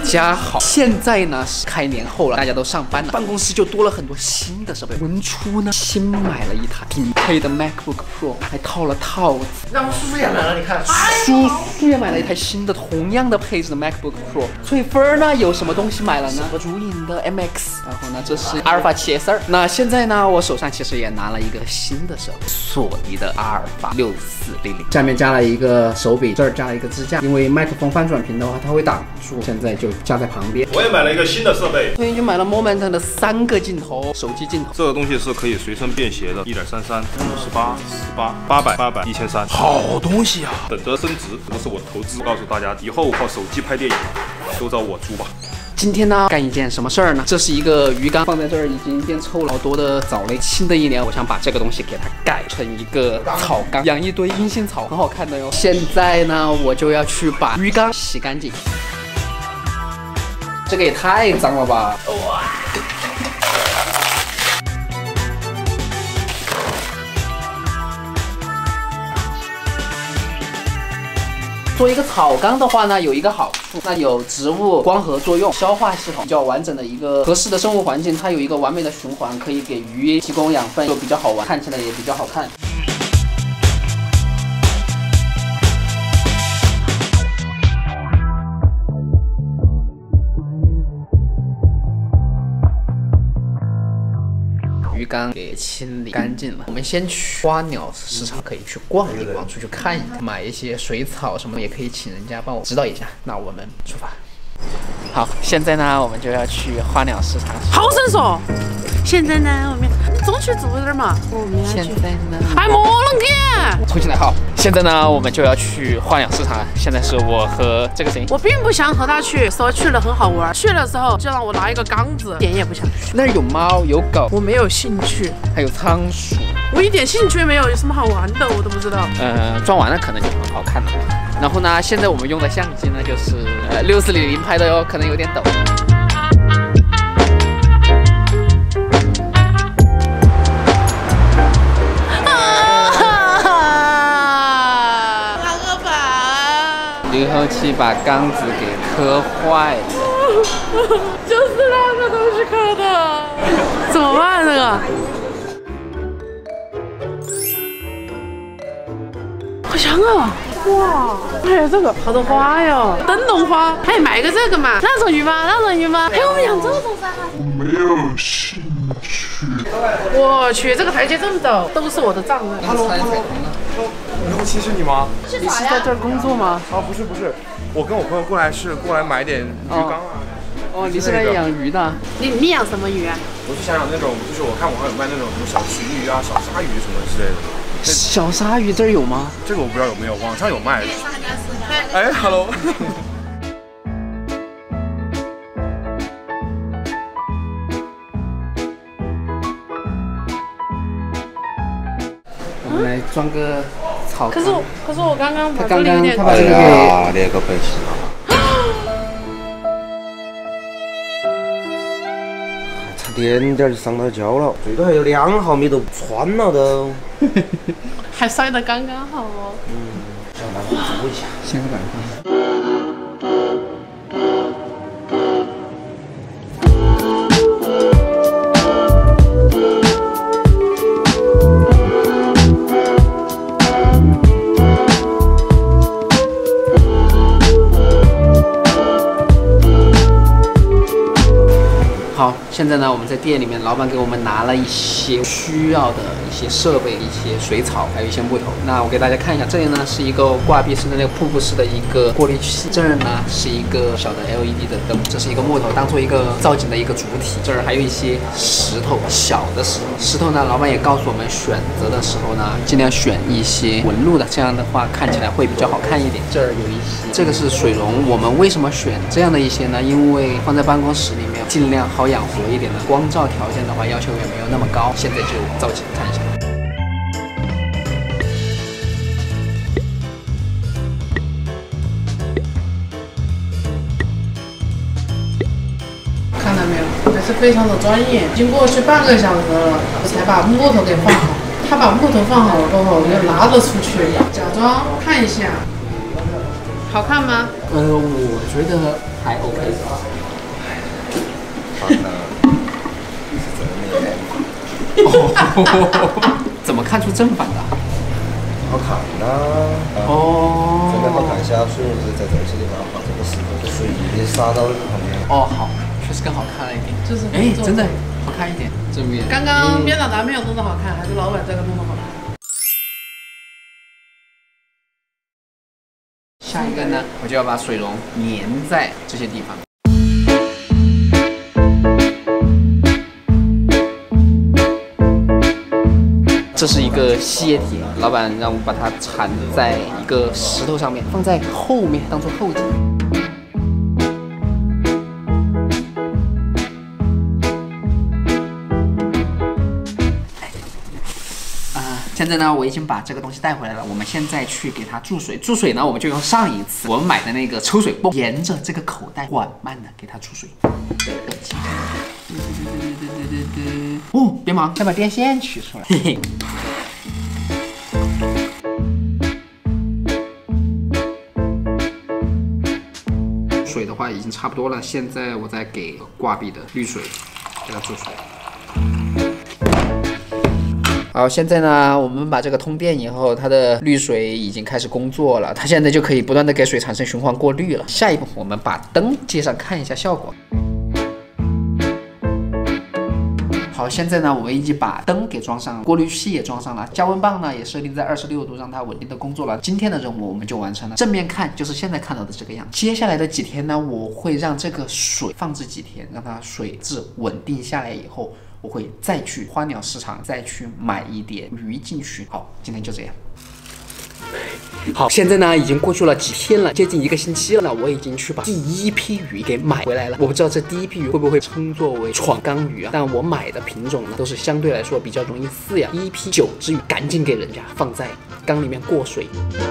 家好，现在呢是开年后了，大家都上班了，办公室就多了很多新的设备。文初呢新买了一台顶配的 MacBook Pro， 还套了套子。 让叔叔也买了，你看， 叔叔也买了一台新的同样的配置的 MacBook Pro。翠芬呢有什么东西买了呢？主影的 MX， 然后呢这是阿尔法7S2。那现在呢我手上其实也拿了一个新的设备，索尼的阿尔法6400，下面加了一个手柄，这儿加了一个支架，因为麦克风翻转屏的话它会挡住，现在就架在旁边。 我也买了一个新的设备， 所以就买了 Moment 的3个镜头，手机镜头。 这个东西是可以随身便携的，1.33、58、18、800、1300，好东西啊！等着升值，这是我的投资。告诉大家，以后靠手机拍电影都找我租吧。 今天呢，干一件什么事儿呢？这是一个鱼缸，放在这儿已经变臭了好多的藻类。新的一年，我想把这个东西给它改成一个草缸，养一堆阴性草，很好看的哟。现在呢，我就要去把鱼缸洗干净。这个也太脏了吧！哇！做一个草缸的话呢，有一个好处，那有植物光合作用，消化系统比较完整的一个合适的生物环境，它有一个完美的循环，可以给鱼提供养分，就比较好玩，看起来也比较好看。鱼缸给清理干净了，我们先去花鸟市场，可以去逛一逛，出去看一看，买一些水草什么，也可以请人家帮我指导一下。那我们出发。好，现在呢，我们就要去花鸟市场。 好生说，现在呢，我们争取做点嘛。我们要去。 现在呢？ 哎，莫能干！ 重新来，好。现在呢，我们就要去花鸟市场。现在是我和这个谁？ 我并不想和他去，说去了很好玩，去了之后就让我拿一个缸子，一点也不想去。 那儿有猫有狗， 我没有兴趣。 还有仓鼠， 我一点兴趣没有，有什么好玩的我都不知道。 装完了可能就很好看了。然后呢，现在我们用的相机呢就是6400拍的哟，可能有点抖。离合器把缸子给磕坏了， 就是那个东西磕的，怎么办这个？好香啊！哇，还有这个好多花哟，灯笼花，还买个这个嘛？那种鱼吗？那种鱼吗？哎，我们养这种噻。 我没有兴趣。 我去，这个台阶这么陡，都是我的账了。 7是你吗？ 你是在这儿工作吗？ 啊，不是，我跟我朋友过来买点鱼缸啊。 哦，你是来养鱼的？ 你养什么鱼啊？ 我是想养那种，就是我看网上有卖那种什么小鲟鱼啊、小鲨鱼什么之类的。 小鲨鱼这儿有吗？ 这个我不知道有没有，网上有卖。哎 ，hello。 我们来装个草缸。 可是我刚刚把这里有点。 他把这个给那个被洗了。差点点就上到胶了，最多还有2毫米都穿了都。 还塞得刚刚好哦。 想办法做一下， 想个办法。好，现在呢，我们在店里面，老板给我们拿了一些需要的一些设备，一些水草，还有一些木头。那我给大家看一下，这里呢是一个挂壁式的那个瀑布式的一个过滤器，这儿呢是一个小的 LED 的灯，这是一个木头当做一个造景的一个主体，这儿还有一些石头，小的石头。石头呢，老板也告诉我们，选择的时候呢，尽量选一些纹路的，这样的话看起来会比较好看一点。这儿有一些，这个是水龙，我们为什么选这样的一些呢？因为放在办公室里面，尽量好养活一点的，光照条件的话要求也没有那么高。现在就造景看一下。 看到没有，还是非常的专业。经过去半个小时了，我才把木头给放好。他把木头放好了过后，我就拿着出去，假装看一下，好看吗？ 我觉得还 OK 是吧？ 好呢，是正面。 怎么看出正反的？ 好看呐！ 哦， 真的好看些，水是在这些地方放这个石头，就随意的撒到旁边。 哦，好，确实更好看了一点。 就是哎，真的好看一点，正面。 刚刚面长达没有弄得好看，还是老板这个弄得好看。 下一个呢，我就要把水龙粘在这些地方。这是一个吸液体，老板让我把它缠在一个石头上面，放在后面当做后颈。现在呢，我已经把这个东西带回来了。我们现在去给它注水。注水呢，我们就用上一次我们买的那个抽水泵，沿着这个口袋缓慢的给它注水。哦，别忙，先把电线取出来。嘿嘿。水的话已经差不多了，现在我再给挂壁的滤水给它注水。好，现在呢，我们把这个通电以后，它的滤水已经开始工作了，它现在就可以不断的给水产生循环过滤了。下一步，我们把灯接上看一下效果。好，现在呢，我们已经把灯给装上了，过滤器也装上了，加温棒呢也设定在26度，让它稳定的工作了。今天的任务我们就完成了。正面看就是现在看到的这个样。接下来的几天呢，我会让这个水放置几天，让它水质稳定下来以后。我会再去花鸟市场再去买一点鱼进去。好，今天就这样。好，现在呢已经过去了几天了，接近1个星期了，我已经去把第一批鱼给买回来了。我不知道这第一批鱼会不会称作为闯缸鱼啊？但我买的品种呢都是相对来说比较容易饲养。第一批9只鱼赶紧给人家放在缸里面过水。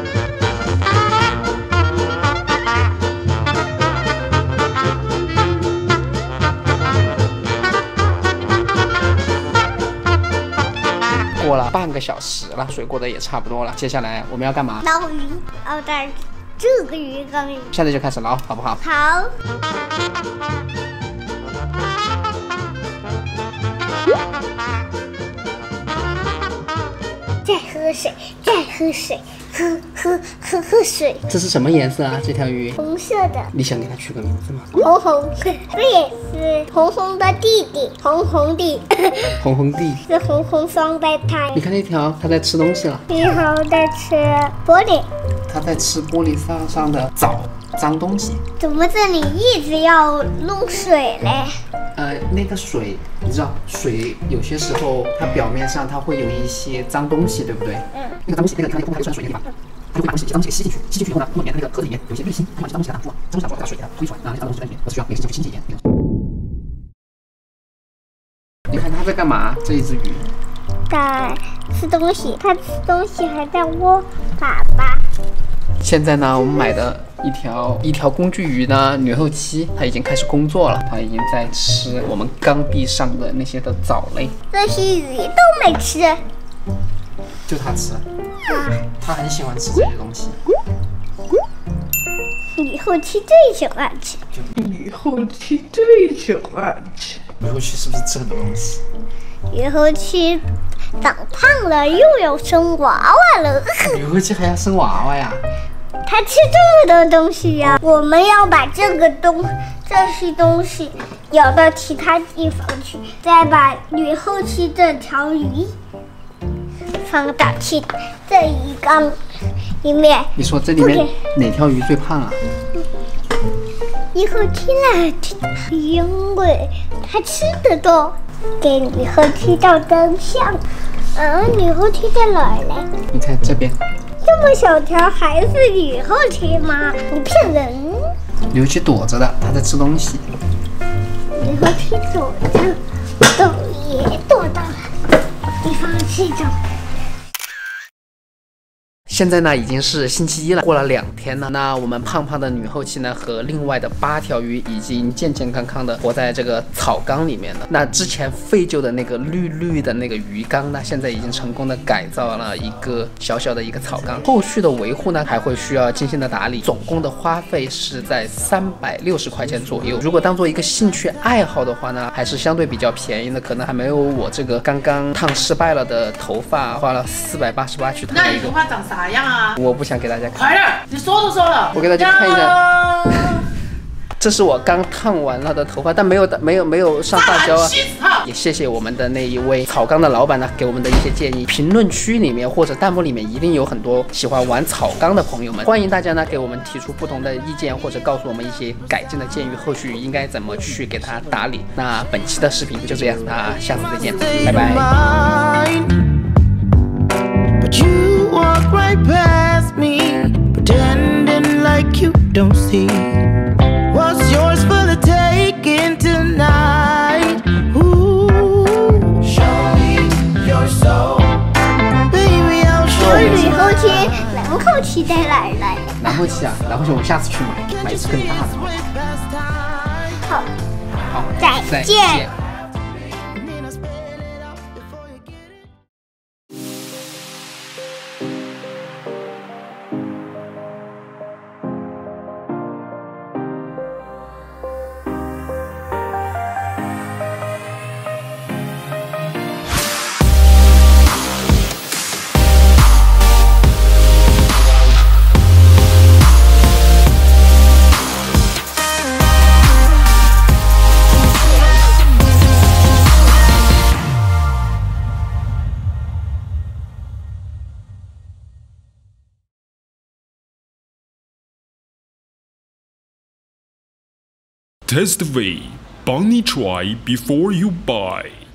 过了半个小时了，水过得也差不多了。接下来我们要干嘛？ 捞鱼，捞在这个鱼缸里。 现在就开始捞，好不好？ 好。再喝水，再喝水，喝水。 这是什么颜色啊？这条鱼？ 红色的。 你想给它取个名字吗？ 红红，这也是红红的弟弟，红红弟。 红红弟是红红双胞胎。 你看那条，它在吃东西了。 然后在吃玻璃。 它在吃玻璃上的藻，脏东西。 怎么这里一直要弄水嘞？ 那个水，你知道，水有些时候它表面上它会有一些脏东西，对不对？嗯。那个脏东西，那个看那个空调流出来水的地方，它就会把东西给吸进去，吸进去以后呢，如果里面那个盒子里面有一些滤芯，它把这脏东西给它挡住了，脏东西挡住了，把水给它推出来，那些脏东西在里面，我需要每个星期去清洁一遍。你看它在干嘛？这一只鱼在吃东西，它吃东西还在窝粑粑。 现在呢，我们买的一条工具鱼呢，女后期它已经开始工作了，它已经在吃我们缸壁上的那些的藻类。 这些鱼都没吃， 就它吃，它很喜欢吃这些东西。 女后期最喜欢吃， 女后期最喜欢吃。 女后期是不是吃很多东西？ 女后期长胖了，又有生娃娃了。 女后期还要生娃娃呀？ 它吃这么多东西呀、我们要把这些东西舀到其他地方去，再把女后期这条鱼放到这一缸里面。 你说这里面哪条鱼最胖啊？ 女后期啦，因为它吃的多，给女后期照灯像。女后期在哪儿嘞？ 你看这边。 这么小条还是女后期吗？你骗人！ 女后期躲着的，她在吃东西。 女后期躲着，也躲到地方去找。 现在呢已经是星期一了，过了2天了。那我们胖胖的女后期呢和另外的8条鱼已经健健康康的活在这个草缸里面了。那之前废旧的那个绿绿的那个鱼缸呢，现在已经成功的改造了一个小小的一个草缸。后续的维护呢还会需要精心的打理，总共的花费是在360块钱左右。如果当做一个兴趣爱好的话呢，还是相对比较便宜的，可能还没有我这个刚刚烫失败了的头发花了488去烫那了一个。 你头发长啥样啊？ 我不想给大家看， 快点，你说都说了， 我给大家看一下。这是我刚烫完了的头发，但没有上发胶啊。也谢谢我们的那一位草缸的老板呢，给我们的一些建议。评论区里面或者弹幕里面一定有很多喜欢玩草缸的朋友们，欢迎大家呢给我们提出不同的意见，或者告诉我们一些改进的建议，后续应该怎么去给它打理。那本期的视频就这样，那下次再见，拜拜。 But you walk right past me, pretending like you don't see what's yours for the taking tonight. Ooh, show me your soul, baby, I'll show 女 you. 后期、男后期在哪儿来？ 男后期啊，男后期我们下次去买一次更大的。 好， 好， 再见。 Test V, 帮你 try before you buy.